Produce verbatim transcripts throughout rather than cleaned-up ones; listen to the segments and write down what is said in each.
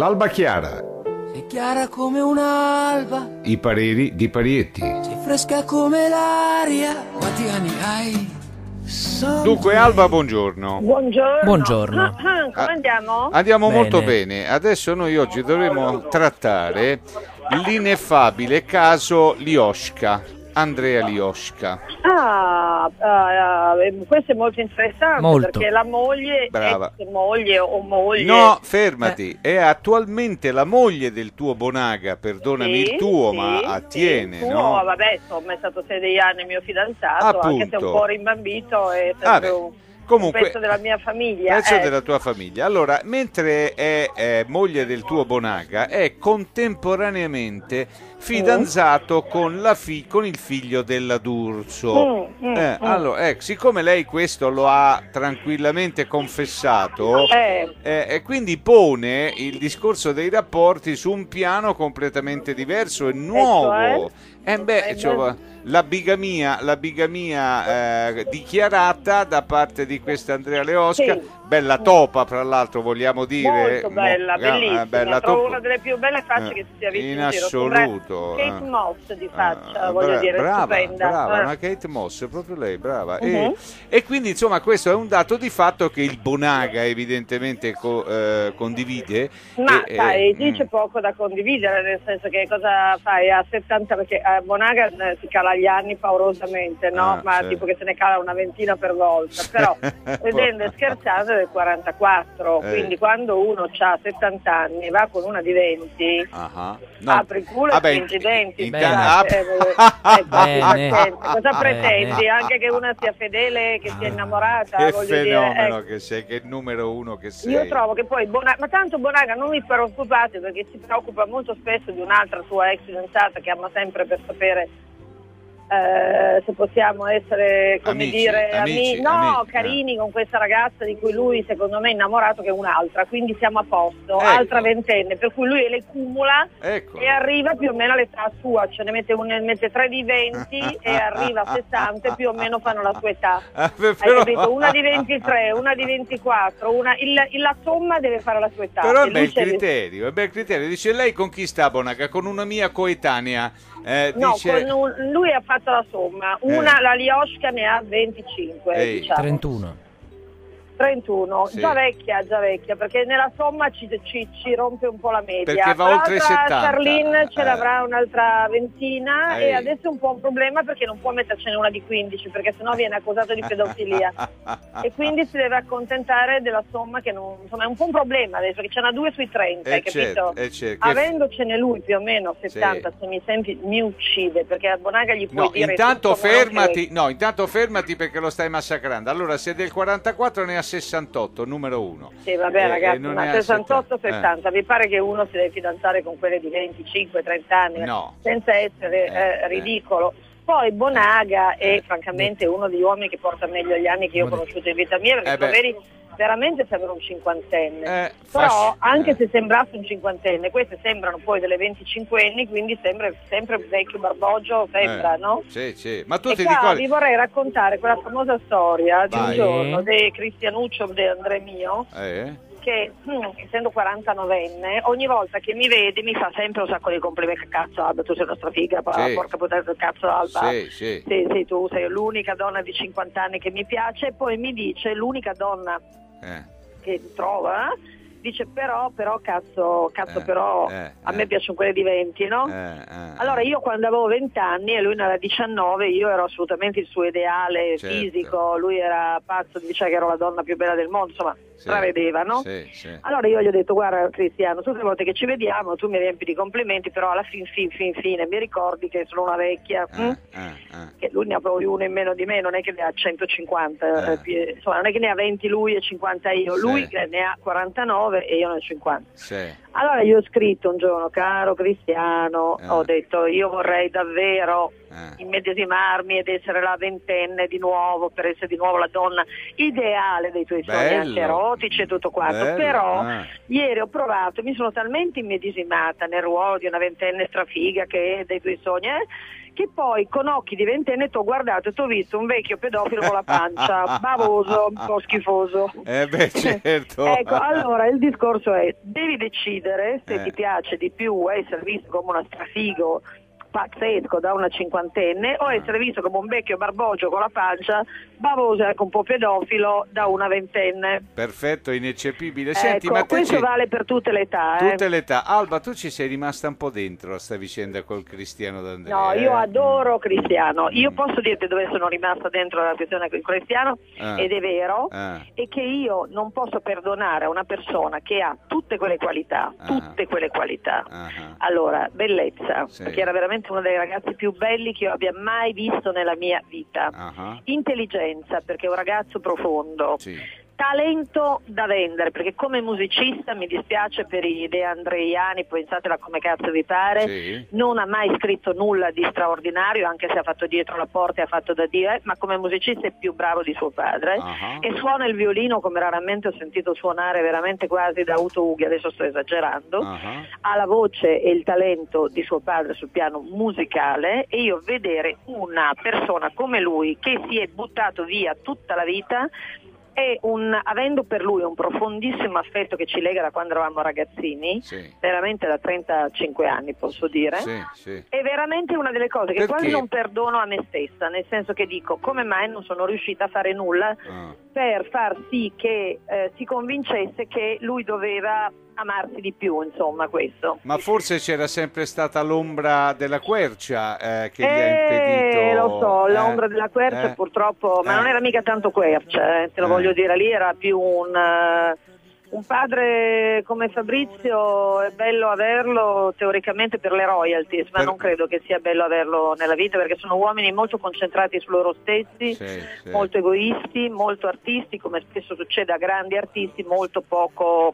L'alba chiara. Sei chiara come un'alba. I pareri di Parietti. Sei fresca come l'aria. Quanti anni hai? Dunque Alba, buongiorno. Buongiorno. Buongiorno. Ah, ah, come andiamo? Andiamo Bene. molto bene. Adesso noi oggi dovremo trattare l'ineffabile caso Lioshka, Andrea Lioshka. Ah, ah, eh, questo è molto interessante. Molto. Perché la moglie, Brava. ex moglie o moglie. No, fermati, è attualmente la moglie del tuo Bonaga, perdonami Sì, il tuo, sì, ma sì, attiene, il tuo, no? Vabbè, insomma, è stato sei anni mio fidanzato, anche se è un Appunto. po' rimbambito, è sempre Vabbè, un, comunque, un pezzo della mia famiglia. Pezzo eh. della tua famiglia. Allora, mentre è, è moglie del tuo Bonaga, è contemporaneamente fidanzato con, la fi- con il figlio della D'Urso. Mm, mm, Eh, mm. allora, eh, siccome lei questo lo ha tranquillamente confessato, Eh. eh, e quindi pone il discorso dei rapporti su un piano completamente diverso e nuovo. cioè? Eh beh, Eh, insomma, la bigamia, la bigamia eh, dichiarata da parte di questa Andrea Lioshka, Sì. bella topa fra l'altro, vogliamo dire. Molto bella, Mo- eh, bellissima. bella Trovo topa. una delle più belle facce Eh, che si sia vista in in giro. Sembra assoluto. Kate eh. Moss di faccia, Eh, voglio bra- dire, brava, stupenda. brava, Eh. una Kate Moss, è proprio lei, brava. Mhm. E, e quindi insomma questo è un dato di fatto che il Bonaga evidentemente co- eh, condivide. Ma e- sai, e- dice mm. poco da condividere, nel senso che cosa fai a settanta, perché a Bonaga eh, si cala gli anni paurosamente, no? Ah, Ma sì. tipo che se ne cala una ventina per volta, però vedendo e scherzando è del quarantaquattro, Eh. quindi quando uno ha settanta anni e va con una di venti, Ah, no. apri il culo Vabbè, e stringi i denti. in- Bene. scusate, in- eh, ah, ecco, Bene. pazienza. Cosa Bene. pretendi? Anche che una sia fedele, che sia innamorata, Che voglio fenomeno dire, ecco. che sei, che numero uno che sei. Io trovo che poi Bonaga, ma tanto Bonaga non vi preoccupate perché si preoccupa molto spesso di un'altra sua ex fidanzata che ama sempre per sapere eh, se possiamo essere, come Amici, dire, amici, ami- no, amici, carini con questa ragazza di cui lui secondo me è innamorato, che è un'altra, quindi siamo a posto, Ecco. altra ventenne, per cui lui le cumula Ecco. e arriva più o meno all'età sua, ce ne mette, un, ne mette tre di venti e arriva a sessanta e più o meno fanno la sua età. Ah, Hai però- capito? Una di ventitré, una di ventiquattro, una, il, il- la somma deve fare la sua età. Però è E un lui bel c'è- criterio, è un bel criterio. Dice lei con chi sta Bonaga? Con una mia coetanea. Eh, No, dice... con un- lui ha fatto la somma, una, Eh. la Lioshka ne ha venticinque, Ehi. diciamo. trentuno. trentuno, Sì. già vecchia, già vecchia, perché nella somma ci, ci- ci rompe un po' la media. Perché va oltre i L'altra settanta. Charlene ce Eh. l'avrà un'altra ventina Ehi. e adesso è un po' un problema perché non può mettercene una di quindici, perché sennò viene accusato di pedofilia. E quindi si deve accontentare della somma che non, insomma è un po' un problema adesso, perché ce n'ha due sui trenta, Eh, hai capito? certo, eh, certo. Che- Avendocene lui più o meno settanta, Sì. se mi senti mi uccide, perché a Bonaga gli puoi No, dire intanto tutto, ma non fermati, che- no, intanto fermati perché lo stai massacrando. Allora, se del quarantaquattro ne ha sessantotto, numero uno. Sì, vabbè Eh, ragazzi, e non ma ne ha sessantotto settanta. settanta, vi pare che uno si deve fidanzare con quelle di venticinque trenta anni? No. Senza essere Eh, eh, eh. ridicolo. Poi Bonaga è Eh. francamente uno degli uomini che porta meglio gli anni che io ho conosciuto in vita mia, perché Eh beh. poveri veramente sembrano un cinquantenne. Eh, Però fasci- anche eh. se sembrasse un cinquantenne, queste sembrano poi delle venticinquenni, quindi sembra sempre vecchio barbogio, sembra, Eh, no? Sì, sì. Ma tu E ti qua ricordi? vi vorrei raccontare quella famosa storia di un Vai. giorno di Cristianuccio de André mio, Eh? che mm, essendo quarantanovenne ogni volta che mi vede mi fa sempre un sacco di complimenti. Cazzo Alba, tu sei una strafiga, Sì. porca puttana del cazzo Alba, Sì, sì. sì, sì, tu sei l'unica donna di cinquanta anni che mi piace. E poi mi dice l'unica donna Eh. che trova, dice però, però cazzo, cazzo Eh, però eh, a eh. me piacciono quelle di venti, no? Eh, eh, Allora io quando avevo venti anni e lui ne aveva diciannove, io ero assolutamente il suo ideale Certo. fisico, lui era pazzo, diceva che ero la donna più bella del mondo, insomma, sì. stravedeva, no? Sì, sì. Allora io gli ho detto, guarda Cristiano, tutte le volte che ci vediamo tu mi riempi di complimenti, però alla fin fin fin fine mi ricordi che sono una vecchia, Eh, hm? eh, eh. Che lui ne ha poi uno in meno di me, non è che ne ha centocinquanta, Eh. eh, più- insomma non è che ne ha venti lui e cinquanta io, Sì. lui che ne ha quarantanove e io ne ho cinquanta. Sì. Allora gli ho scritto un giorno, caro Cristiano, Eh. ho detto io vorrei davvero Eh. immedesimarmi ed essere la ventenne di nuovo, per essere di nuovo la donna ideale dei tuoi sogni, Bello. anche erotici e tutto quanto, Bello, però ah. ieri ho provato, mi sono talmente immedesimata nel ruolo di una ventenne strafiga che è dei tuoi sogni, eh, che poi con occhi di ventenne ti ho guardato e ti ho visto un vecchio pedofilo con la pancia, bavoso, un po' schifoso. Eh beh, certo. Ecco, allora il discorso è, devi decidere se Eh. ti piace di più essere visto come una strafigo pazzesco da una cinquantenne o essere visto come un vecchio barbogio con la pancia, bavoso e anche un po' pedofilo da una ventenne. Perfetto, ineccepibile. Senti, Ecco, ma te questo ci- vale per tutte le età. eh. tutte le età. Alba, tu ci sei rimasta un po' dentro a sta vicenda col Cristiano D'Andrea. No, io eh? adoro Cristiano. Io Mm. posso dirti dove sono rimasta dentro la questione con Cristiano, Ah. ed è vero, Ah. e che io non posso perdonare a una persona che ha tutte quelle qualità, Ah. tutte quelle qualità. Ah. Allora, bellezza, Sì. perché era veramente uno dei ragazzi più belli che io abbia mai visto nella mia vita. Ah. Intelligenza, perché è un ragazzo profondo. Sì. Talento da vendere, perché come musicista mi dispiace per i De Andreiani, pensatela come cazzo vi pare, Sì. non ha mai scritto nulla di straordinario, anche se ha fatto dietro la porta e ha fatto da Dio, eh, ma come musicista è più bravo di suo padre. Ah. E suona il violino come raramente ho sentito suonare, veramente quasi da Uto Ughi, adesso sto esagerando. Ah. Ha la voce e il talento di suo padre sul piano musicale, e io vedere una persona come lui che si è buttato via tutta la vita e un, avendo per lui un profondissimo affetto che ci lega da quando eravamo ragazzini, Sì. veramente da trentacinque anni posso dire, Sì, sì. è veramente una delle cose che Perché? quasi non perdono a me stessa, nel senso che dico come mai non sono riuscita a fare nulla Ah. per far sì che eh, si convincesse che lui doveva amarsi di più, insomma, questo. Ma forse c'era sempre stata l'ombra della quercia eh, che gli ha Eh, impedito. lo so, eh, l'ombra della quercia eh, purtroppo, ma eh. non era mica tanto quercia, eh, te lo Eh. voglio dire, lì era più un, eh, un padre come Fabrizio, è bello averlo teoricamente per le royalties, ma Per- non credo che sia bello averlo nella vita, perché sono uomini molto concentrati su loro stessi, Sì, sì. molto egoisti, molto artisti, come spesso succede a grandi artisti, molto poco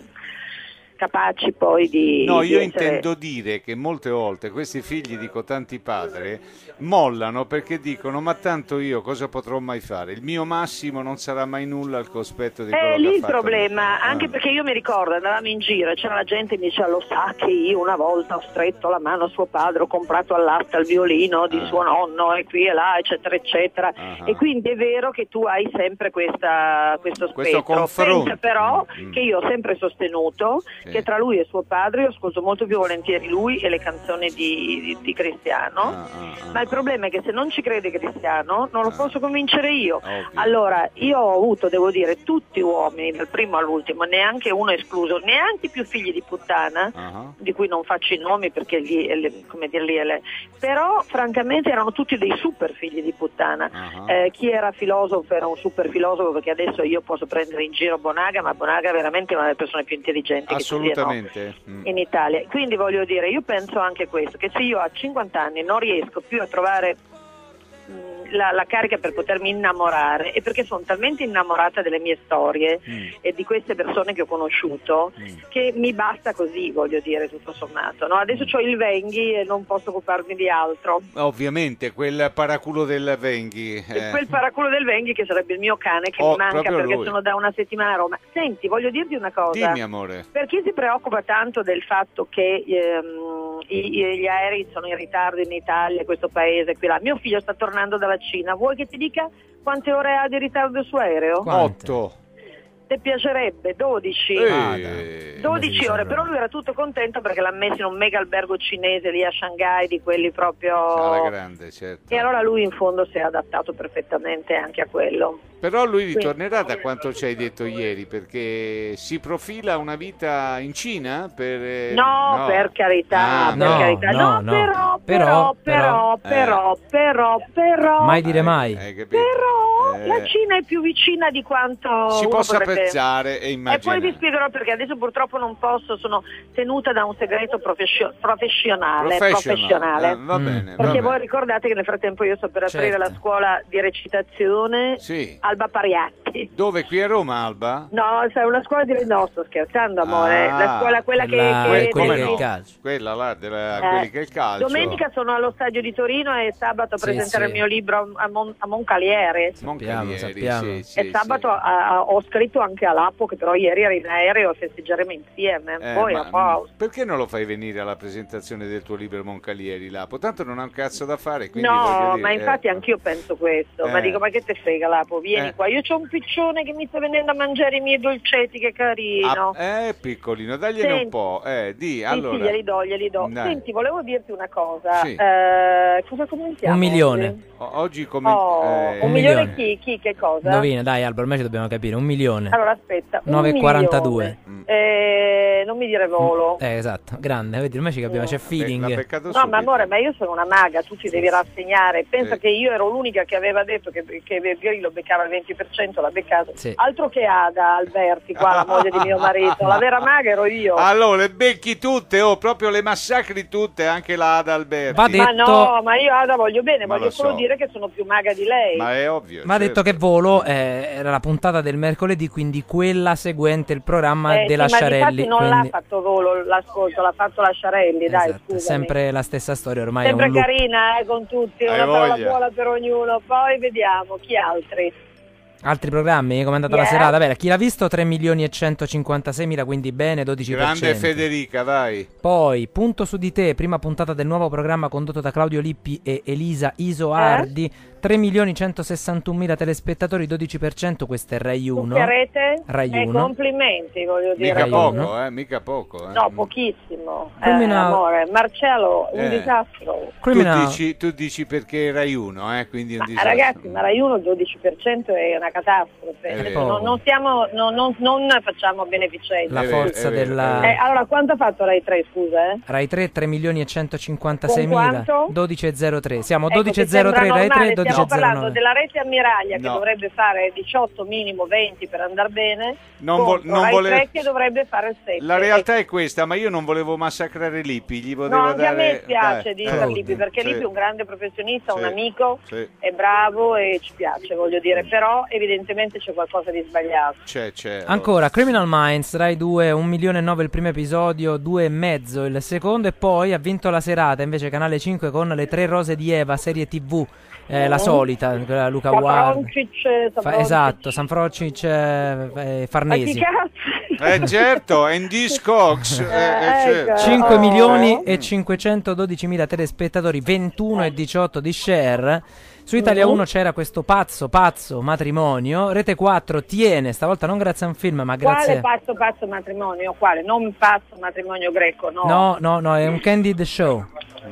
capaci poi di... No, di io essere- intendo dire che molte volte questi figli di cotanti padri mollano perché dicono ma tanto io cosa potrò mai fare? Il mio massimo non sarà mai nulla al cospetto di quello È che lì ha il fatto problema, mio- anche Ah. perché io mi ricordo, andavamo in giro e c'era la gente che mi diceva lo sa che io una volta ho stretto la mano a suo padre, ho comprato all'asta il violino di Ah. suo nonno e qui e là, eccetera, eccetera. Ah. E quindi è vero che tu hai sempre questa, questo Questo spettro. confronto. Pensa però Mm. che io ho sempre sostenuto Sì. che tra lui e suo padre io ascolto molto più volentieri lui e le canzoni di, di- di Cristiano. Ah, ah, ah. Ma il problema è che se non ci crede Cristiano non lo Ah. posso convincere io. Ovvio. Allora, io ho avuto, devo dire, tutti uomini, dal primo all'ultimo, neanche uno escluso, neanche più figli di puttana, Ah. di cui non faccio i nomi perché gli, le- come dirli, è le- però francamente erano tutti dei super figli di puttana. Ah. Eh, chi era filosofo era un super filosofo, perché adesso io posso prendere in giro Bonaga, ma Bonaga è veramente una delle persone più intelligenti che ci siano Assolutamente. Mm. in Italia. Quindi voglio dire, io penso anche questo, che se io a cinquanta anni non riesco più a trovare mh, la, la carica per potermi innamorare, e perché sono talmente innamorata delle mie storie Mm. e di queste persone che ho conosciuto Mm. che mi basta così, voglio dire, tutto sommato, no? Adesso ho il Venghi e non posso occuparmi di altro. Ovviamente, quel paraculo del Venghi. E eh. quel paraculo del Venghi che sarebbe il mio cane che Oh, mi manca proprio perché lui. sono da una settimana a Roma. Senti, voglio dirti una cosa. Dimmi, amore. Per chi si preoccupa tanto del fatto che ehm, i- i- gli aerei sono in ritardo in Italia, questo paese, qui là, mio figlio sta tornando dalla Cina, vuoi che ti dica quante ore ha di ritardo il suo aereo? Quante? Otto. Ti piacerebbe? dodici? Eh. Ah, dai. dodici ore, però lui era tutto contento perché l'ha messo in un mega albergo cinese lì a Shanghai, di quelli proprio... Alla grande, certo. E allora lui in fondo si è adattato perfettamente anche a quello. Però lui ritornerà da quanto ci hai detto ieri, perché si profila una vita in Cina? Per, eh, No, per carità, Ah, per no, carità. no, No, no. però, Però, però, però, però, però, però, Mai dire Eh, mai. hai capito? però Eh, la Cina è più vicina di quanto si uno possa potrebbe... pensare e E immaginare. poi vi spiegherò perché adesso purtroppo non posso, sono tenuta da un segreto professio- professionale, professionale. Eh, va Mm. bene, va Perché bene. voi ricordate che nel frattempo io sto per aprire Certo. la scuola di recitazione Sì. Alba Pariatti. Dove? Qui a Roma, Alba? No, sai, una scuola di... No, sto scherzando, amore. Ah, la scuola quella che... quella- che- quelli come che no? il calcio. Quella là, della, Eh, quelli che è il calcio. Domenica sono allo stadio di Torino e sabato a Sì, presentare sì. il mio libro a, Mon- a Moncalieri. Moncalieri, Moncalieri. sappiamo. Sì, sì, e sabato sì. a- a- ho scritto anche a Lapo, che però ieri era in aereo, festeggeremo insieme. Eh, Poi ma, a Paolo. perché non lo fai venire alla presentazione del tuo libro Moncalieri, Lapo? Tanto non ha un cazzo da fare, quindi voglio No, dire, ma infatti eh, anch'io penso questo. Ma Eh. dico, ma che te frega, Lapo? Vieni Eh. qua. Io c'ho un piccione che mi sta venendo a mangiare i miei dolcetti, che carino. ah, eh, piccolino, dagliene Senti. un po'. Eh, di, Sì, allora. sì, glieli do, glieli do. Dai. Senti, volevo dirti una cosa. Sì. Eh, cosa commentiamo? Un milione. oggi? O- Oggi come... Oh, eh, un Un milione milione. chi? Chi? Che cosa? Indovina, dai Alba, ormai ci dobbiamo capire. Un milione. Allora aspetta, un nove e quarantadue. milione. Mm. Eh, non mi dire volo. Eh, esatto, grande, vedi, ormai ci capiamo, c'è l'ha feeling. beccato No, subito. ma amore, ma io sono una maga, tu ti devi rassegnare. Pensa Sì. che io ero l'unica che aveva detto che, che Grillo beccava il venti per cento, l'ha beccato. Sì. Altro che Ada Alberti, qua la moglie di mio marito. La vera maga ero io. Allora, le becchi tutte, oh, proprio le massacri tutte, anche la Ada Alberti. Va Ma detto- no, ma io Ada voglio bene, Ma voglio lo solo so. dire che sono più maga di lei. Ma è ovvio. Ma ha certo. detto che Volo eh, era la puntata del mercoledì, quindi quella seguente il programma Eh, della sì, ma Sciarelli. difatti non quindi- l'ha fatto Volo l'ascolto, l'ha fatto la Sciarelli, dai, Esatto, scusami. sempre la stessa storia, ormai Sempre è un loop. carina, eh, con tutti, Hai una parola voglia. buona per ognuno. Poi vediamo chi altri. Altri programmi, come è andata Yeah. la serata? Beh, chi l'ha visto tre milioni e centocinquantaseimila, quindi bene, dodici per cento. Grande Federica, vai. Poi, Punto su di te, prima puntata del nuovo programma condotto da Claudio Lippi e Elisa Isoardi, tre milioni centosessantunomila telespettatori, dodici per cento, questo è Rai uno. Tutti a rete? Rai Eh, uno. complimenti, voglio dire. Mica Rai poco, uno. eh, mica poco. Eh. No, pochissimo. Eh, Criminal- amore, Marcello, un Eh. disastro. Tu Criminal- dici, tu dici perché Rai uno, eh, quindi è un Ma, disastro. ragazzi, ma Rai uno il dodici per cento è una catastrofe. È Adesso vero. non, non, stiamo, non, non, non facciamo beneficenza. La È vero, forza è vero, della... è Eh, allora, quanto ha fatto Rai tre, scusa? Eh? Rai tre, tre milioni e centocinquantaseimila, Con quanto? dodici e zero tre. Siamo Ecco, dodici e ti zero tre sembra Rai tre, normale? dodici Stiamo e zero parlando nove. della rete ammiraglia che No. dovrebbe fare diciotto, minimo venti per andare bene, Non vo- contro non Rai vole- tre che dovrebbe fare sette. La realtà è questa, ma io non volevo massacrare Lippi, gli No, volevo anche a dare... me spiace Dai, di eh, Sir Lippi, perché sì, Lippi è un grande professionista, sì, un amico, sì. è bravo e ci piace, voglio dire, però evidentemente c'è qualcosa di sbagliato. C'è, c'è. Ancora, Criminal Minds, Rai due, un milione e nove il primo episodio, due e mezzo il secondo, e poi ha vinto la serata invece Canale cinque con Le Tre Rose di Eva, serie tivù, eh, la solita, quella Luca Guarda. Safroncic, Fa- Safroncic. esatto, Sanfrocic, eh, eh, Ma chi Farnesi. cazzo? Eh certo, Andy Cox. Eh, eh, Eh, certo. ecco. cinque Oh. milioni e cinquecentododicimila telespettatori, ventuno e diciotto di share. Su Italia Mhm. uno c'era questo pazzo, pazzo matrimonio. Rete quattro tiene, stavolta non grazie a un film, ma grazie... Quale pazzo pazzo matrimonio? Quale? Non pazzo matrimonio greco, no? No, no, no, è un candid show.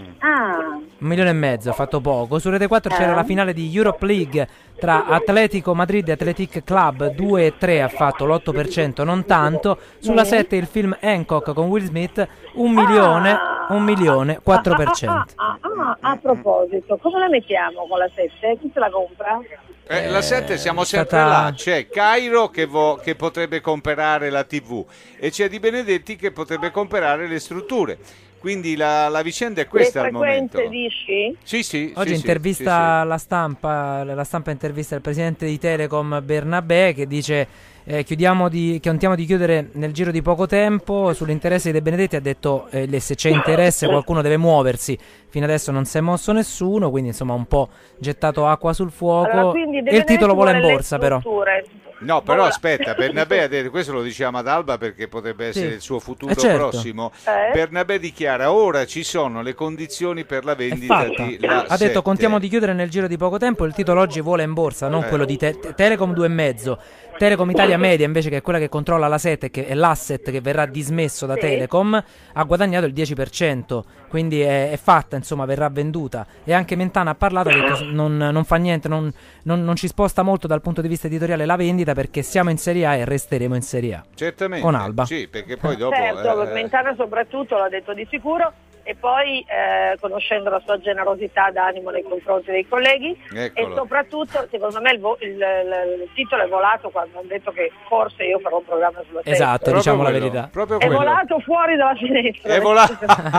Ah, Un milione e mezzo, ha fatto poco. Su Rete quattro c'era Eh. la finale di Europe League tra Atletico Madrid e Athletic Club, due e tre ha fatto l'otto per cento, non tanto. Sulla Mhm. sette il film Hancock con Will Smith, un milione, un milione, quattro per cento. Ah, ah, ah, ah, a proposito, cosa la mettiamo con la sette? Chi se la compra? Eh, la sette siamo è sempre stata- là, c'è Cairo che, vo- che potrebbe comprare la tivù e c'è Di Benedetti che potrebbe comprare le strutture, quindi la, la vicenda è questa Le al momento. frequenze dici? Sì, sì, Oggi sì, intervista sì, sì, sì. alla stampa, la stampa intervista il presidente di Telecom Bernabé che dice eh, chiudiamo di, contiamo di chiudere nel giro di poco tempo. Sull'interesse di De Benedetti ha detto eh, le- se c'è interesse qualcuno deve muoversi, fino adesso non si è mosso nessuno, quindi insomma un po' gettato acqua sul fuoco. Allora, quindi De E il titolo Benedetti vola in vuole le borsa però. strutture. No, però Vola. aspetta, Bernabé ha detto, questo lo diciamo ad Alba perché potrebbe essere Sì. il suo futuro Eh, certo. prossimo. Eh? Bernabé dichiara ora ci sono le condizioni per la È vendita fatta. di La Ha detto sette. contiamo di chiudere nel giro di poco tempo. Il titolo oggi vola in borsa, non Eh. quello di Te- Telecom due e mezzo. Telecom Italia Media invece, che è quella che controlla la sette, che è l'asset che verrà dismesso da Sì. Telecom, ha guadagnato il dieci per cento, quindi è, è fatta, insomma verrà venduta. E anche Mentana ha parlato, ha detto non, non fa niente, non, non- non ci sposta molto dal punto di vista editoriale la vendita, perché siamo in Serie A e resteremo in Serie A. Certamente. Con Alba. Sì, perché poi dopo... Certo, eh, Mentana soprattutto l'ha detto di sicuro, e poi eh, conoscendo la sua generosità d'animo nei confronti dei colleghi, Eccolo. e soprattutto secondo me il, vo- il- il- il titolo è volato quando hanno detto che forse io farò un programma sulla sette. Esatto, proprio diciamo la quello, verità. Proprio È quello. volato fuori dalla finestra. È volato.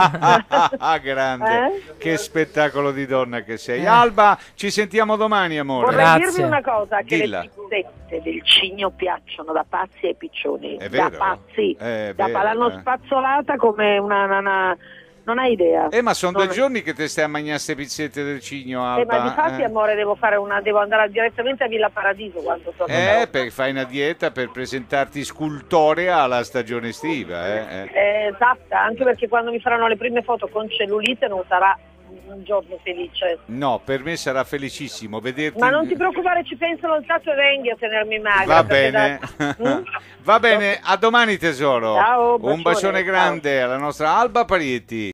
Ah, grande. Eh? Che spettacolo di donna che sei. Alba, ci sentiamo domani, amore. Vorrei Grazie. dirvi una cosa, che Dilla. le pizzette del Cigno piacciono da pazzi ai piccioni, È da vero? pazzi, È Da- vero, l'hanno eh. spazzolata come una, una- una- non hai idea. Eh, ma sono Non- due giorni che te stai a mangiare queste pizzette del Cigno, Eh, Alba. ma difatti, eh. amore, devo fare una, devo andare direttamente a Villa Paradiso quando torno. da Eh, Roma. perché fai una dieta per presentarti scultorea alla stagione estiva. Eh, eh. Eh, esatto, anche perché quando mi faranno le prime foto con cellulite non sarà un giorno felice. No, per me sarà felicissimo vederti. Ma non ti preoccupare, ci pensano il tatto e venghi a tenermi magra. Va perché bene, da- Mm? va bene, a domani tesoro. Ciao, Un bacione, bacione ciao. grande alla nostra Alba Parietti.